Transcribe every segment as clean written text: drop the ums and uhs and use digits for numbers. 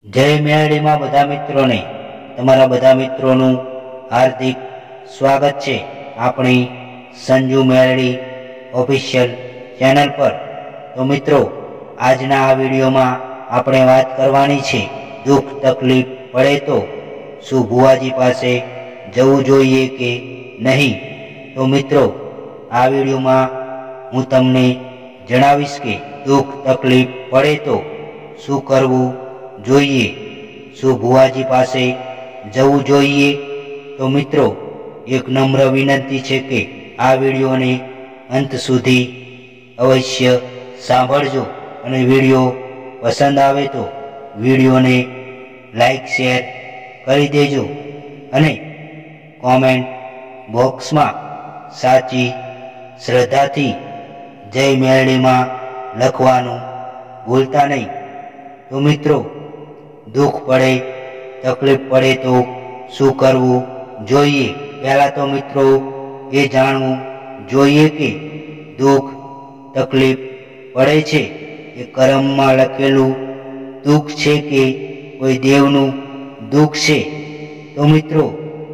જય મેરડીમાં બધા મિત્રોને તમારા બધા મિત્રોનું હાર્દિક સ્વાગત છે આપણી સંજુ મેરડી ઓફિશિયલ ચેનલ પર। તો મિત્રો, આજના આ વિડીયોમાં આપણે વાત કરવાની છે દુઃખ તકલીફ પડે તો શું ભુવાજી પાસે જવું જોઈએ કે નહીં। તો મિત્રો, આ વિડીયોમાં હું તમને જણાવીશ કે દુઃખ તકલીફ પડે તો શું કરવું જોઈએ, શું ભુવાજી પાસે જવું જોઈએ। તો મિત્રો, એક નમ્ર વિનંતી છે કે આ વિડીયોને અંત સુધી અવશ્ય સાંભળજો અને વિડીયો પસંદ આવે તો વિડીયોને લાઈક શેર કરી દેજો અને કોમેન્ટ બોક્સમાં સાચી શ્રદ્ધાથી જય મેરડીમાં લખવાનું ભૂલતા નહીં। તો મિત્રો, દુઃખ પડે તકલીફ પડે તો શું કરવું જોઈએ। પહેલા તો મિત્રો એ જાણવું જોઈએ કે દુઃખ તકલીફ પડે છે એ કર્મમાં લખેલું દુઃખ છે કે કોઈ દેવનું દુઃખ છે। તો મિત્રો,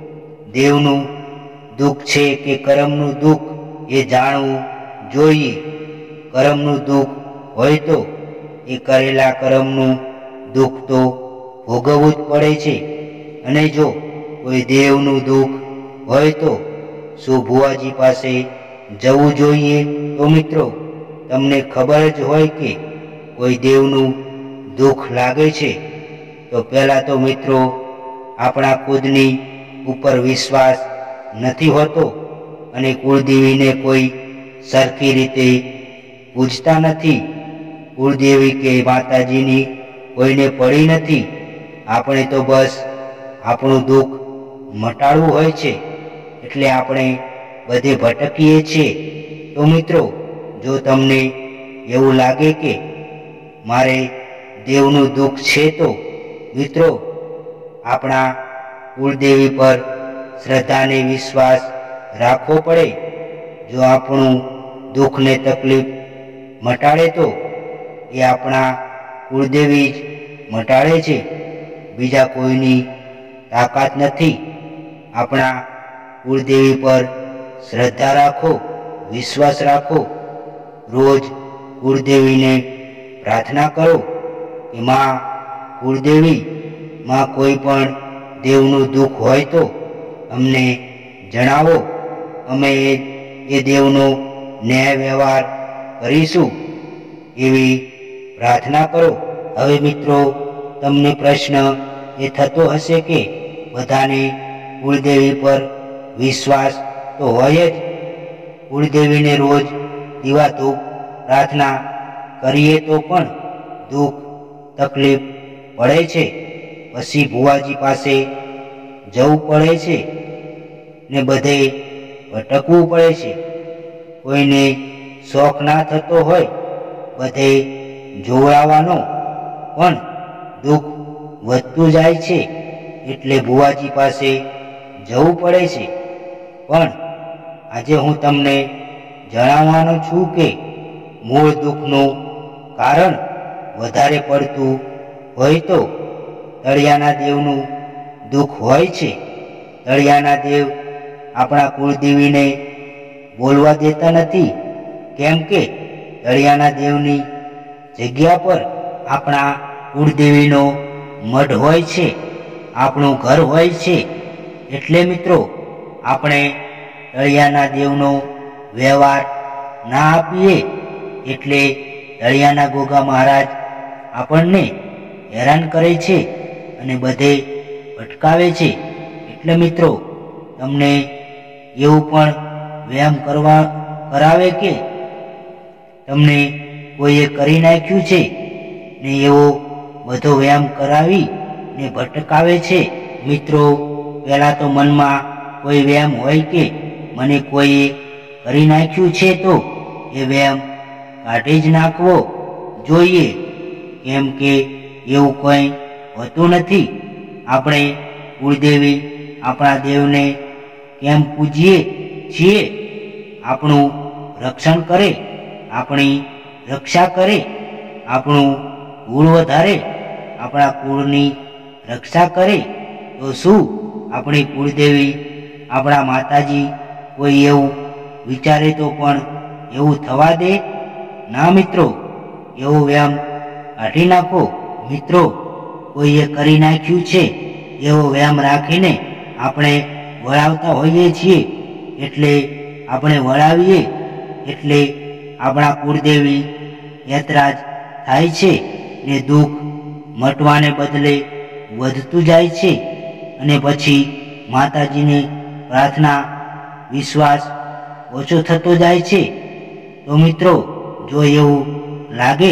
દેવનું દુઃખ છે કે કર્મનું દુઃખ એ જાણવું જોઈએ। કર્મનું દુઃખ હોય તો એ કરેલા કર્મનું દુઃખ તો ભોગવવું જ પડે છે અને જો કોઈ દેવનું દુઃખ હોય તો શું ભુવાજી પાસે જવું જોઈએ। તો મિત્રો, તમને ખબર જ હોય કે કોઈ દેવનું દુઃખ લાગે છે તો પહેલા તો મિત્રો આપણા ખુદની ઉપર વિશ્વાસ નથી હોતો અને કુળદેવીને કોઈ સરખી રીતે પૂજતા નથી। કુળદેવી કે માતાજીની કોઈને પડી નથી। આપણે તો બસ આપણું દુઃખ મટાડવું હોય છે એટલે આપણે બધે ભટકીએ છીએ। તો મિત્રો, જો તમને એવું લાગે કે મારે દેવનું દુઃખ છે તો મિત્રો આપણા કુળદેવી પર શ્રદ્ધાને વિશ્વાસ રાખવો પડે। જો આપણું દુઃખ ને તકલીફ મટાડે તો એ આપણા કુળદેવી જ મટાડે છે, બીજા કોઈની તાકાત નથી। આપણા કુળદેવી પર શ્રદ્ધા રાખો, વિશ્વાસ રાખો। રોજ કુળદેવીને પ્રાર્થના કરો કે માં કુળદેવી, માં કોઈ પણ દેવનું દુઃખ હોય તો અમને જણાવો, અમે એ દેવનો ન્યાય વ્યવહાર કરીશું એવી પ્રાર્થના કરો। હવે મિત્રો, તમને પ્રશ્ન એ થતો હશે કે બધાને કુળદેવી પર વિશ્વાસ તો હોય જ, કુળદેવીને રોજ દીવા ધૂપ પ્રાર્થના કરીએ તો પણ દુઃખ તકલીફ પડે છે, પછી ભુવાજી પાસે જવું પડે છે ને બધે ભટકવું પડે છે। કોઈને શોખ ના થતો હોય બધે જોડાવાનો પણ દુઃખ વધતું જાય છે એટલે ભુવાજી પાસે જવું પડે છે। પણ આજે હું તમને જણાવવાનો છું કે મૂળ દુઃખનું કારણ વધારે પડતું હોય તો તળિયાના દેવનું દુઃખ હોય છે। તળિયાના દેવ આપણા કુળદેવીને બોલવા દેતા નથી, કેમ કે તળિયાના દેવની જગ્યા પર આપણા કુળદેવીનો મઢ હોય છે, આપણું ઘર હોય છે। એટલે મિત્રો, આપણે તળિયાના દેવનો વ્યવહાર ના આપીએ એટલે તળિયાના ગોગા મહારાજ આપણને હેરાન કરે છે અને બધે ભટકાવે છે। એટલે મિત્રો, તમને એવું પણ વ્યાયામ કરાવે કે તમને કોઈએ કરી નાખ્યું છે ને એવો બધો વ્યાયામ કરાવી ને ભટકાવે છે। મિત્રો, પહેલા તો મનમાં કોઈ વ્યાયામ હોય કે મને કોઈએ કરી નાખ્યું છે તો એ વ્યાયામ કાઢી જ નાખવો જોઈએ, કેમ કે એવું કંઈ હોતું નથી। આપણે કુળદેવી આપણા દેવને કેમ પૂજીએ છીએ, આપણું રક્ષણ કરે, આપણી રક્ષા કરે, આપણું ગુણ વધારે આપણા કુળની રક્ષા કરે તો શું આપણી કુળદેવી આપણા માતાજી કોઈ એવું વિચારે તો પણ એવું થવા દે? ના મિત્રો, એવો વ્યાયામ કાઢી નાખો. મિત્રો, કોઈએ કરી નાખ્યું છે એવો વ્યાયામ રાખીને આપણે વળાવતા હોઈએ છીએ, એટલે આપણે વળાવીએ એટલે આપણા કુળદેવી યતરાજ થાય છે ને દુઃખ મટવાને બદલે વધતું જાય છે. અને પછી માતાજીને પ્રાર્થના વિશ્વાસ ઓછો થતો જાય છે. તો મિત્રો, જો એવું લાગે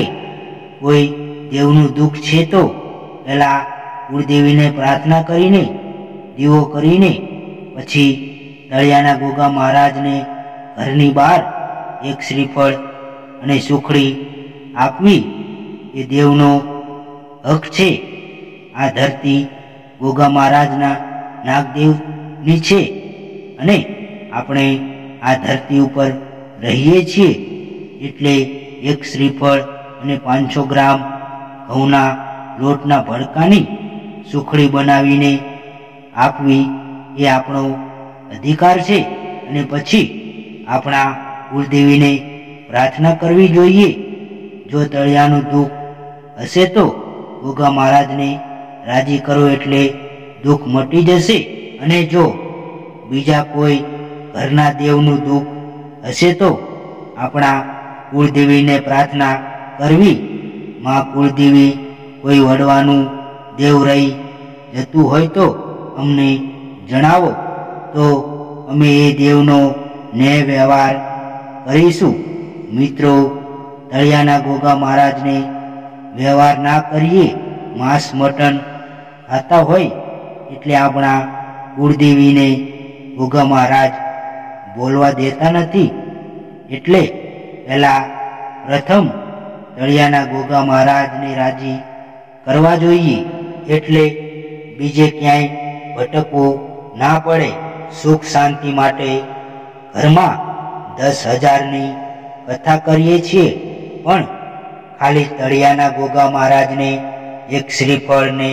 કોઈ દેવનું દુઃખ છે તો પહેલા કુળદેવીને પ્રાર્થના કરીને દીવો કરીને પછી તળિયાના ગોગા મહારાજને ઘરની બહાર એક શ્રીફળ અને સુખડી આપવી એ દેવનો હક છે. આ ધરતી ગોગા મહારાજના નાગદેવની છે અને આપણે આ ધરતી ઉપર રહીએ છીએ, એટલે એક શ્રીફળ અને 500 ગ્રામ ઘઉંના લોટના ભડકાની સુખડી બનાવીને આપવી એ આપણો અધિકાર છે. અને પછી આપણા કુળદેવીને પ્રાર્થના કરવી જોઈએ. જો તળિયાનું દુઃખ હશે તો ગોગા મહારાજને રાજી કરો એટલે દુઃખ મટી જશે. અને જો બીજા કોઈ ઘરના દેવનું દુઃખ હશે તો આપણા કુળદેવીને પ્રાર્થના કરવી, માં કુળદેવી કોઈ વડવાનું દેવ રહી જતું હોય તો અમને જણાવો, તો અમે એ દેવનો ન્યાય વ્યવહાર કરીશું. મિત્રો, તળિયાના ગોગા મહારાજને વ્યવહાર ના કરીએ, માંસ મટન ખાતા હોય એટલે આપણા કુળદેવીને ગોગા મહારાજ બોલવા દેતા નથી. એટલે પહેલા પ્રથમ તળિયાના ગોગા મહારાજને રાજી કરવા જોઈએ, એટલે બીજે ક્યાંય ભટકવું ના પડે. સુખ શાંતિ માટે ઘરમાં 10,000ની કથા કરીએ છીએ, પણ ખાલી તળિયાના ગોગા મહારાજને એક શ્રીફળ ને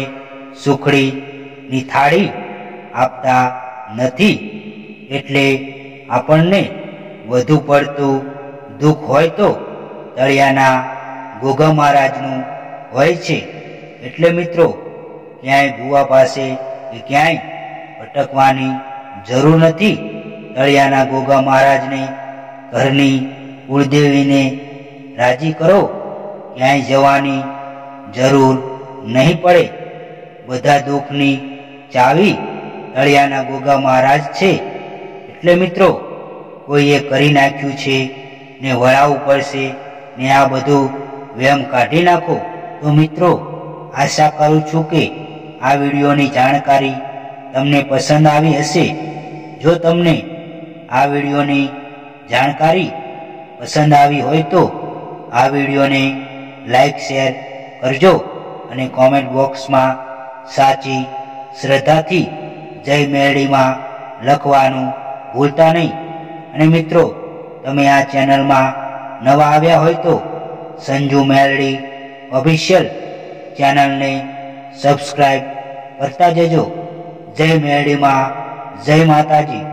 સુખડીની થાળી આપતા નથી. એટલે આપણને વધુ પડતું દુઃખ હોય તો તળિયાના ગોગા મહારાજનું હોય છે. એટલે મિત્રો, ક્યાંય ભૂવા પાસે કે ક્યાંય ભટકવાની જરૂર નથી. તળિયાના ગોગા મહારાજને ઘરની કુળદેવીને રાજી કરો, ક્યાંય જવાની જરૂર નહીં પડે. બધા દુઃખની ચાવી તળિયાના ગોગા મહારાજ છે. એટલે મિત્રો, કોઈએ કરી નાખ્યું છે ને વળાવવું પડશે ને આ બધું વેમ કાઢી નાખો. તો મિત્રો, આશા કરું છું કે આ વિડીયોની જાણકારી તમને પસંદ આવી હશે. જો તમને આ વિડીયોની જાણકારી પસંદ આવી હોય તો આ વિડીયોને લાઈક શેર કરજો અને કોમેન્ટ બોક્સમાં સાચી શ્રદ્ધાથી જય મેરડીમાં લખવાનું ભૂલતા નહીં. અને મિત્રો, તમે આ ચેનલમાં નવા આવ્યા હોય તો સંજુ મેરડી ઓફિશિયલ ચેનલને સબસ્ક્રાઇબ કરતા જજો. જય મેરડીમાં, જય માતાજી.